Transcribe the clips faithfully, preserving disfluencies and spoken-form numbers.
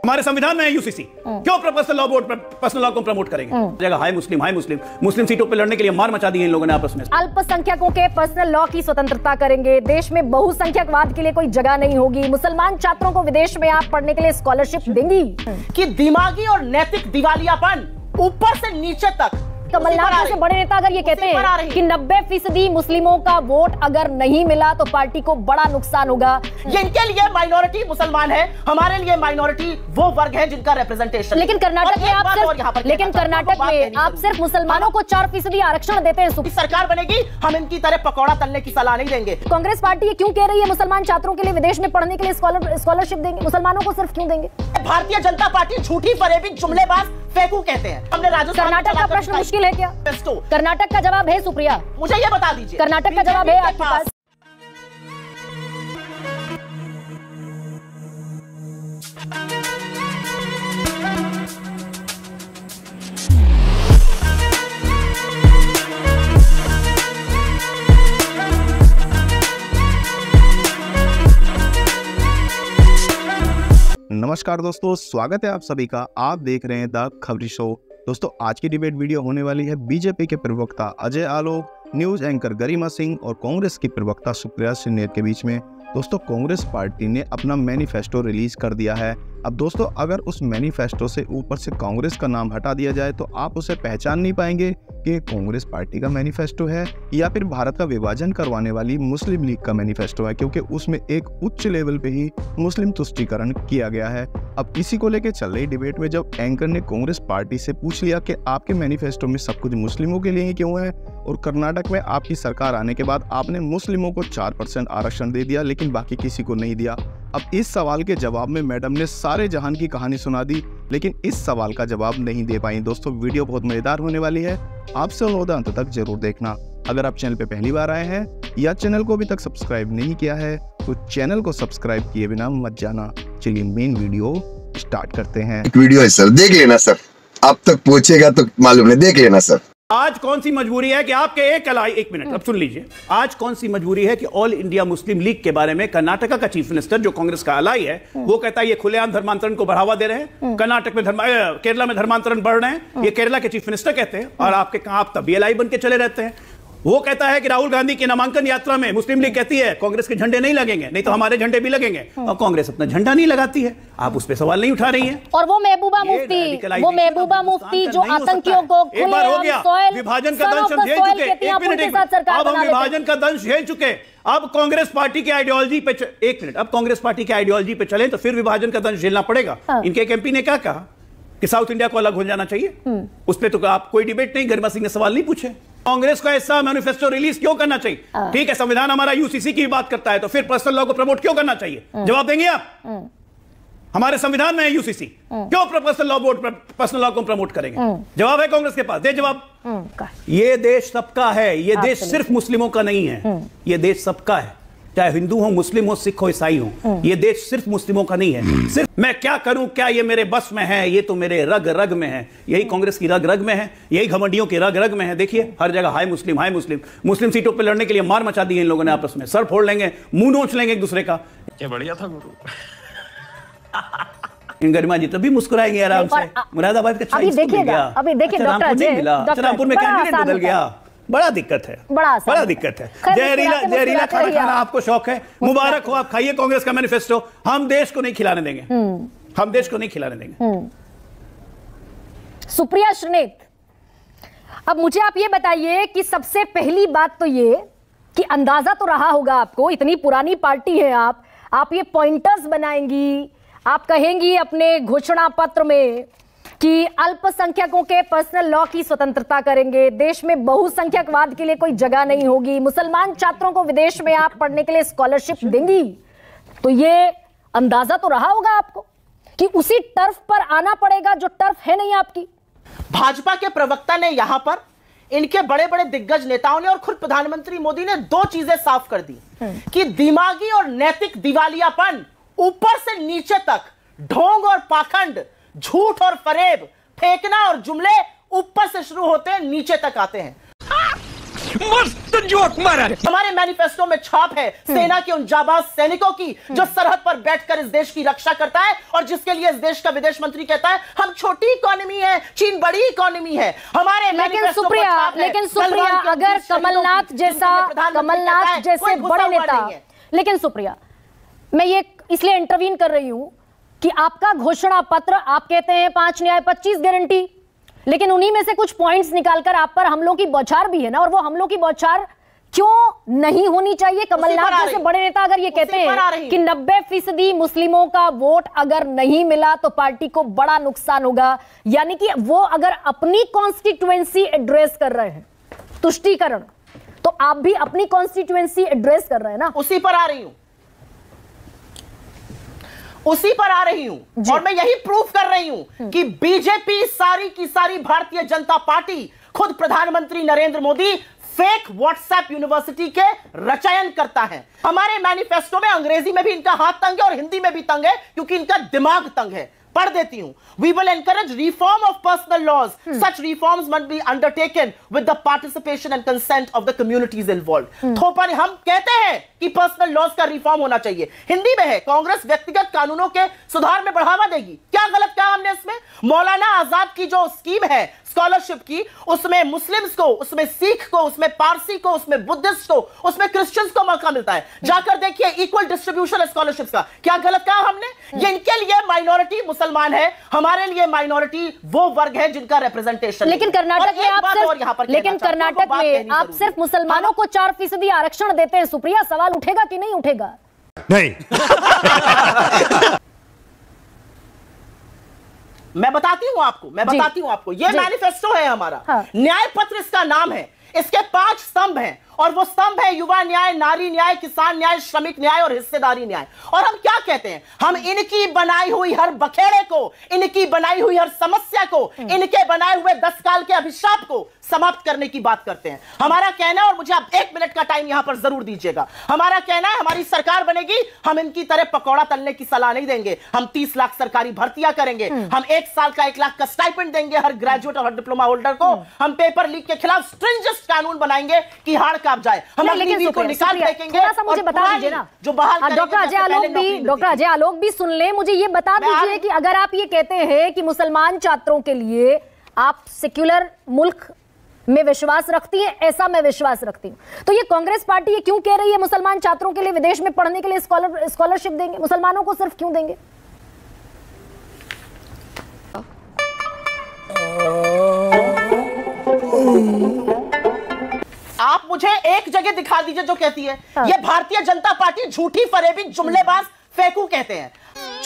हमारे संविधान में है यूसीसी, क्यों personal law board personal law को प्रमोट करेंगे? जगह हाई मुस्लिम हाई मुस्लिम मुस्लिम सीटों पे लड़ने के लिए मार मचा दी है इन लोगों ने आपस में। अल्पसंख्यकों के पर्सनल लॉ की स्वतंत्रता करेंगे, देश में बहुसंख्यकवाद के लिए कोई जगह नहीं होगी, मुसलमान छात्रों को विदेश में आप पढ़ने के लिए स्कॉलरशिप देंगी। कि दिमागी और नैतिक दिवालियापन ऊपर से नीचे तक। कमलनाथ जैसे बड़े नेता अगर ये कहते हैं कि नब्बे फीसदी मुस्लिमों का वोट अगर नहीं मिला तो पार्टी को बड़ा नुकसान होगा। ये इनके लिए माइनॉरिटी मुसलमान है, हमारे लिए माइनॉरिटी वो वर्ग है जिनका रिप्रेजेंटेशन। लेकिन कर्नाटक में आप सिर्फ लेकिन कर्नाटक में आप सिर्फ मुसलमानों को चार फीसदी आरक्षण देते हैं। सरकार बनेगी हम इनकी तरह पकौड़ा तलने की सलाह नहीं देंगे। कांग्रेस पार्टी ये क्यों कह रही है मुसलमान छात्रों के लिए विदेश में पढ़ने के लिए स्कॉलरशिप देंगे, मुसलमानों को सिर्फ क्यों देंगे? भारतीय जनता पार्टी झूठी फरेबी जुमलेबाज फेंकू कहते हैं। हमने राजस्थान कर्नाटक का प्रश्न मुश्किल है क्या? कर्नाटक का जवाब है सुप्रिया, मुझे ये बता दीजिए। कर्नाटक का जवाब है आपके पास। नमस्कार दोस्तों, स्वागत है आप सभी का। आप देख रहे हैं द खबरी शो। दोस्तों, आज की डिबेट वीडियो होने वाली है बीजेपी के प्रवक्ता अजय आलोक, न्यूज एंकर गरिमा सिंह और कांग्रेस की प्रवक्ता सुप्रिया श्रीनेर के बीच में। दोस्तों, कांग्रेस पार्टी ने अपना मैनिफेस्टो रिलीज कर दिया है। अब दोस्तों, अगर उस मैनिफेस्टो से ऊपर से कांग्रेस का नाम हटा दिया जाए तो आप उसे पहचान नहीं पाएंगे कि कांग्रेस पार्टी का मैनिफेस्टो है या फिर भारत का विभाजन करवाने वाली मुस्लिम लीग का मैनिफेस्टो है, क्योंकि उसमें एक उच्च लेवल पे ही मुस्लिम तुष्टीकरण किया गया है। अब इसी को लेकर चल रही डिबेट में जब एंकर ने कांग्रेस पार्टी से पूछ लिया कि आपके मैनिफेस्टो में सब कुछ मुस्लिमों के लिए ही क्यों है, और कर्नाटक में आपकी सरकार आने के बाद आपने मुस्लिमों को चार परसेंट आरक्षण दे दिया लेकिन बाकी किसी को नहीं दिया। अब इस सवाल के जवाब में मैडम ने सारे जहान की कहानी सुना दी, लेकिन इस सवाल का जवाब नहीं दे पाई। दोस्तों, वीडियो बहुत मजेदार होने वाली है, आपसे अनुरोध है अंत तक जरूर देखना। अगर आप चैनल पे पहली बार आए हैं या चैनल को अभी तक सब्सक्राइब नहीं किया है तो चैनल को सब्सक्राइब किए बिना मत जाना। चलिए मेन वीडियो स्टार्ट करते हैं। एक वीडियो है सर, देख लेना सर, आप तक पहुंचेगा तो मालूम नहीं, देख लेना सर। आज कौन सी मजबूरी है कि आपके एक अलाई एक मिनट अब सुन लीजिए। आज कौन सी मजबूरी है कि ऑल इंडिया मुस्लिम लीग के बारे में कर्नाटका का चीफ मिनिस्टर जो कांग्रेस का अलाई है वो कहता है ये खुलेआम धर्मांतरण को बढ़ावा दे रहे हैं, कर्नाटक में धर्मा केरला में धर्मांतरण बढ़ रहे हैं, ये केरला के चीफ मिनिस्टर कहते हैं, और आपके कहां आप तब भी अलाई बन के चले रहते हैं। वो कहता है कि राहुल गांधी की नामांकन यात्रा में मुस्लिम लीग कहती है कांग्रेस के झंडे नहीं लगेंगे, नहीं तो हमारे झंडे भी लगेंगे, और कांग्रेस अपना झंडा नहीं लगाती है। आप उस पे सवाल नहीं उठा रही हैं। और वो महबूबा मुफ्ती वो महबूबा मुफ्ती जो आतंकियों को एक बार हो गया विभाजन का दंश हम झेल चुके। एक मिनट एक मिनट अब हम विभाजन का दंश झेल चुके। अब कांग्रेस पार्टी की आइडियोलॉजी पे एक मिनट अब कांग्रेस पार्टी की आइडियोलॉजी पे चले तो फिर विभाजन का दंश झेलना पड़ेगा। इनके एक एमपी ने क्या कहा कि साउथ इंडिया को अलग हो जाना चाहिए, उस पर तो आप कोई डिबेट नहीं, गरिमा सिंह ने सवाल नहीं पूछे। कांग्रेस को ऐसा मैनिफेस्टो रिलीज क्यों करना चाहिए? ठीक है, संविधान हमारा यूसीसी की बात करता है, तो फिर पर्सनल लॉ को प्रमोट क्यों करना चाहिए? जवाब देंगे आप? हमारे संविधान में है यूसीसी, क्यों personal law board personal law को प्रमोट करेंगे? जवाब है कांग्रेस के पास, दे जवाब। ये देश सबका है, ये देश सिर्फ मुस्लिमों का नहीं है, ये देश सबका है, चाहे हिंदू हो, मुस्लिम हो, सिख हो, ईसाई हो। ये देश सिर्फ मुस्लिमों का नहीं है। सिर्फ मैं क्या करूं, क्या ये मेरे बस में है, ये तो मेरे रग रग में है। यही कांग्रेस की रग रग में है, यही घमंडियों की रग रग में है। देखिए हर जगह हाई मुस्लिम हाई मुस्लिम मुस्लिम सीटों पे लड़ने के लिए मार मचा दी है इन लोगों ने आपस में, सर फोड़ लेंगे, मुंह नोच लेंगे एक दूसरे का। क्या बढ़िया था गुरु। इन गरिमा जी तभी मुस्कुराएंगे आराम से। मुरादाबाद का अभी देखिएगा, अभी देखिए डॉक्टर अजय, रामपुर में कैंडिडेट बदल गया, बड़ा दिक्कत है, बड़ा बड़ा दिक्कत है। जहरीला जहरीला खाना खाना आपको शौक है, मुबारक हो, आप खाइए कांग्रेस का मैनिफेस्टो। हम देश को नहीं खिलाने देंगे, हम देश को नहीं खिलाने देंगे। सुप्रिया श्रीनेर, अब मुझे आप ये बताइए कि सबसे पहली बात तो ये कि अंदाजा तो रहा होगा आपको, इतनी पुरानी पार्टी है आप आप ये पॉइंटर्स बनाएंगी, आप कहेंगी अपने घोषणा पत्र में कि अल्पसंख्यकों के पर्सनल लॉ की स्वतंत्रता करेंगे, देश में बहुसंख्यकवाद के लिए कोई जगह नहीं होगी, मुसलमान छात्रों को विदेश में आप पढ़ने के लिए स्कॉलरशिप देंगी। तो ये अंदाजा तो रहा होगा आपको कि उसी टर्फ पर आना पड़ेगा जो टर्फ है नहीं आपकी। भाजपा के प्रवक्ता ने यहां पर इनके बड़े बड़े दिग्गज नेताओं ने और खुद प्रधानमंत्री मोदी ने दो चीजें साफ कर दी कि दिमागी और नैतिक दिवालियापन ऊपर से नीचे तक, ढोंग और पाखंड, झूठ और फरेब, फेंकना और जुमले ऊपर से शुरू होते हैं नीचे तक आते हैं। मस्त जोक मारा। हमारे मैनिफेस्टो में छाप है सेना के उन जाबाज सैनिकों की जो सरहद पर बैठकर इस देश की रक्षा करता है और जिसके लिए इस देश का विदेश मंत्री कहता है हम छोटी इकोनॉमी है, चीन बड़ी इकोनॉमी है। हमारे लेकिन सुप्रिया लेकिन सुप्रिया अगर कमलनाथ जैसा कमलनाथ जैसे बड़े नेता, लेकिन सुप्रिया मैं ये इसलिए इंटरवीन कर रही हूं कि आपका घोषणा पत्र, आप कहते हैं पांच न्याय पच्चीस गारंटी, लेकिन उन्हीं में से कुछ पॉइंट्स निकालकर आप पर हमलों की बौछार भी है ना, और वो हमलों की बौछार क्यों नहीं होनी चाहिए? कमलनाथ जैसे बड़े नेता अगर ये कहते हैं कि नब्बे फीसदी मुस्लिमों का वोट अगर नहीं मिला तो पार्टी को बड़ा नुकसान होगा, यानी कि वो अगर अपनी कॉन्स्टिट्यूएंसी एड्रेस कर रहे हैं तुष्टीकरण, तो आप भी अपनी कॉन्स्टिट्यूएंसी एड्रेस कर रहे हैं ना। उसी पर आ रही हूं उसी पर आ रही हूं और मैं यही प्रूफ कर रही हूं कि बीजेपी सारी की सारी भारतीय जनता पार्टी, खुद प्रधानमंत्री Narendra Modi fake WhatsApp university के रचयन करता है। हमारे मैनिफेस्टो में अंग्रेजी में भी इनका हाथ तंग है और हिंदी में भी तंग है क्योंकि इनका दिमाग तंग है। पढ़ देती हूं। We will encourage reform of personal laws. Hmm. Such reforms must be undertaken with the participation and consent of the communities involved. Hmm. तो पर हम कहते हैं कि पर्सनल लॉज का रिफॉर्म होना चाहिए। हिंदी में है कांग्रेस व्यक्तिगत कानूनों के सुधार में बढ़ावा देगी। क्या गलत कहा हमने इसमें? मौलाना आजाद की जो स्कीम है स्कॉलरशिप की, उसमें मुस्लिम्स को, उसमें सिख को, उसमें पारसी को, उसमें बुद्धिस्ट को, उसमें क्रिश्चियंस को मौका मिलता है। जाकर देखिए इक्वल डिस्ट्रीब्यूशन स्कॉलरशिप्स का। क्या गलत कहा हमने? ये इनके लिए माइनॉरिटी मुसलमान है, हमारे लिए माइनॉरिटी वो वर्ग है जिनका रिप्रेजेंटेशन। लेकिन कर्नाटक में आप सिर्फ लेकिन कर्नाटक में आप सिर्फ मुसलमानों को चार फीसदी आरक्षण देते हैं। सुप्रिया, सवाल उठेगा कि नहीं उठेगा? नहीं। मैं बताती हूं आपको मैं बताती हूं आपको ये मैनिफेस्टो है हमारा। हाँ। न्याय पत्र इसका नाम है। इसके पांच स्तंभ हैं और वो स्तंभ है युवा न्याय, नारी न्याय, किसान न्याय, श्रमिक न्याय और हिस्सेदारी न्याय। और हम क्या कहते हैं? हम इनकी बनाई हुई हर बखेड़े को, इनकी बनाई हुई हर समस्या को, इनके बनाए हुए दस काल के अभिशाप को समाप्त करने की बात करते हैं। हमारा कहना है, और मुझे आप एक मिनट का टाइम यहां पर जरूर दीजिएगा, हमारा कहना है हमारी सरकार बनेगी, हम इनकी तरह पकौड़ा तलने की सलाह नहीं देंगे। हम तीस लाख सरकारी भर्तियां करेंगे, हम एक साल का एक लाख का स्टाइपेंड देंगे हर ग्रेजुएट और हर डिप्लोमा होल्डर को। हम पेपर लीक के खिलाफ स्ट्रिंजेंट कानून बनाएंगे कि हाड़ कांप जाए। हम अपनी वीर को निकाल फेंकेंगे। थोड़ा सा मुझे बता दीजिए ना, जो बहाल डॉक्टर अजय आलोक भी डॉक्टर अजय आलोक भी सुन ले। मुझे ये बता दीजिए कि अगर आप ये कहते हैं कि मुसलमान छात्रों के लिए आप सेक्युलर मुल्क में विश्वास रखती है, ऐसा मैं विश्वास रखती हूं, तो ये कांग्रेस पार्टी ये क्यों कह रही है मुसलमान छात्रों के लिए विदेश में पढ़ने के लिए स्कॉलर स्कॉलरशिप देंगे, मुसलमानों को सिर्फ क्यों देंगे? आप मुझे एक जगह दिखा दीजिए जो कहती है हाँ। ये भारतीय जनता पार्टी झूठी फरेबी जुमलेबाज फेकू कहते हैं।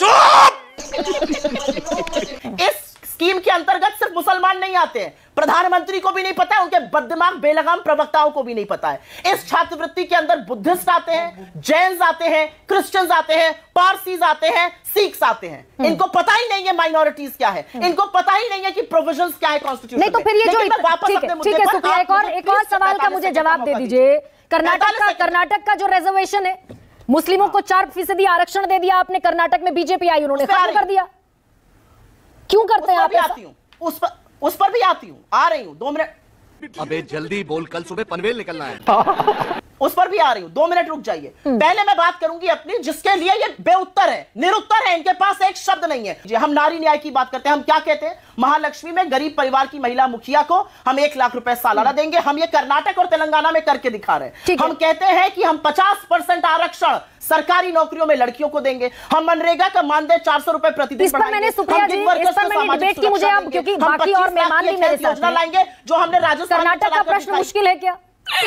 इस स्कीम के अंतर्गत सिर्फ मुसलमान नहीं आते हैं, प्रधानमंत्री को भी नहीं पता है, उनके बददिमाग बेलगाम प्रवक्ताओं को भी नहीं पता है। इस छात्रवृत्ति के अंदर बुद्धिस्ट आते हैं, जैन्स आते हैं, क्रिश्चियंस आते हैं, पारसीज आते हैं, सिख्स आते हैं। इनको पता ही नहीं है माइनॉरिटीज क्या है, इनको पता ही नहीं है कि प्रोविजंस क्या है कॉन्स्टिट्यूशन में। नहीं तो फिर ये जो वापस अपने मुद्दे पर ठीक है, एक और एक और सवाल का मुझे जवाब दे दीजिए। कर्नाटक का कर्नाटक का जो रिजर्वेशन है, मुस्लिमों को चार फीसदी आरक्षण दे दिया आपने, कर्नाटक में बीजेपी आई, उन्होंने खत्म कर दिया। क्यों करते हैं आप? आती हूं उस पर उस पर भी आती हूं, आ रही हूं, दो मिनट। अबे जल्दी बोल, कल सुबह पनवेल निकलना है। उस पर भी आ रही हूं, दो मिनट रुक जाइए। पहले मैं बात करूंगी अपनी, जिसके लिए ये बेउत्तर है, निरुत्तर है, इनके पास एक शब्द नहीं है। हम नारी न्याय की बात करते हैं। हम क्या कहते हैं? महालक्ष्मी में गरीब परिवार की महिला मुखिया को हम एक लाख रुपए सालाना देंगे। हम ये कर्नाटक और तेलंगाना में करके दिखा रहे हैं। हम कहते हैं कि हम पचास परसेंट आरक्षण सरकारी नौकरियों में लड़कियों को देंगे। हम मनरेगा का मानदेय चार सौ रुपए प्रतिदिन बढ़ाएंगे। योजना लाएंगे जो हमने राजस्थान। कर्नाटक का प्रश्न मुश्किल है क्या?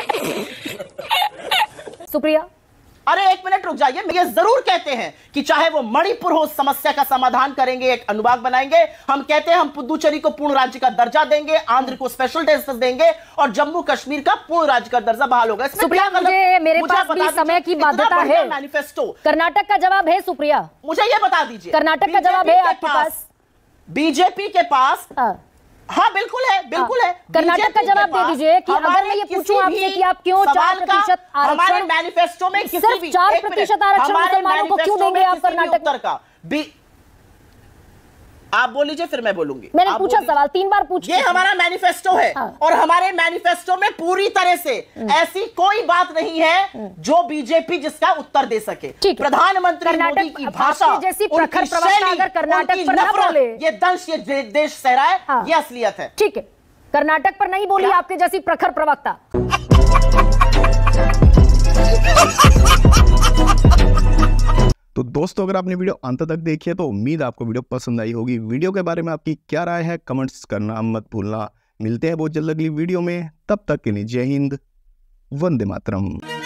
सुप्रिया, अरे एक मिनट रुक जाइए। ये जरूर कहते हैं कि चाहे वो मणिपुर हो, समस्या का समाधान करेंगे, एक अनुभाग बनाएंगे। हम कहते हैं हम पुदुचेरी को पूर्ण राज्य का दर्जा देंगे, आंध्र को स्पेशल स्टेटस देंगे और जम्मू कश्मीर का पूर्ण राज्य का दर्जा बहाल होगा। सुप्रिया, मुझे मेरे पास भी समय की बाध्यता है। मैनिफेस्टो कर्नाटक का जवाब है। सुप्रिया, मुझे ये बता दीजिए, कर्नाटक का जवाब है आपके पास? बीजेपी के पास हाँ बिल्कुल है, बिल्कुल है। कर्नाटक का जवाब दे दीजिए कि अगर मैं ये पूछूं आपसे कि आप क्यों चार प्रतिशत हमारे मैनिफेस्टो में किसी भी चार प्रतिशत आरक्षण मुसलमानों को क्यों देंगे आप कर्नाटक का? आप बोल लीजिए फिर मैं बोलूंगी। मैंने आप पूछा सवाल, तीन बार पूछ ये हमारा मैनिफेस्टो है। हाँ। और हमारे मैनिफेस्टो में पूरी तरह से ऐसी कोई बात नहीं है जो बीजेपी जिसका उत्तर दे सके। प्रधानमंत्री मोदी की भाषा, जैसी प्रखर प्रवक्ता अगर कर्नाटक पर ना बोले, ये दंश ये देश सहरा है। हाँ। ये असलियत है। ठीक है, कर्नाटक पर नहीं बोली आपके जैसी प्रखर प्रवक्ता। तो दोस्तों अगर आपने वीडियो अंत तक देखी है तो उम्मीद आपको वीडियो पसंद आई होगी। वीडियो के बारे में आपकी क्या राय है कमेंट्स करना मत भूलना। मिलते हैं बहुत जल्द अगली वीडियो में, तब तक के लिए जय हिंद, वंदे मातरम।